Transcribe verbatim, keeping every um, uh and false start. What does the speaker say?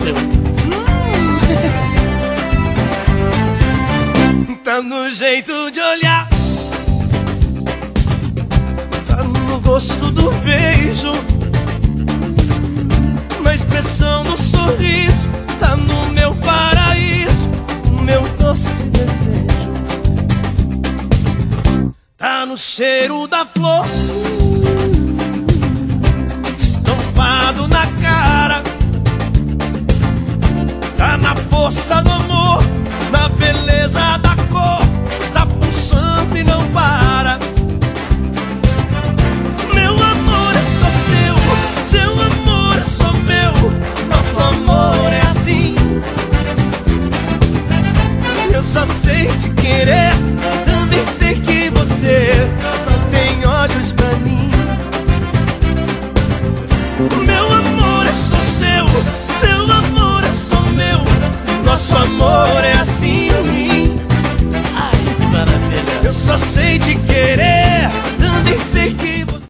seu. Tá no jeito de olhar, tá no gosto do beijo, na expressão do sorriso, tá no meu paraíso, no meu doce desejo. Tá no cheiro da flor, estampado na cara, tá na força do amor, na beleza da cor, tá pulsando e não para. Meu amor é só seu, seu amor é só meu, nosso amor é assim. Eu só sei te querer, também sei que você só tem olhos pra mim. Meu amor é só seu, seu amor é só meu, nosso amor é assim. Ai, que maravilha. Eu só sei te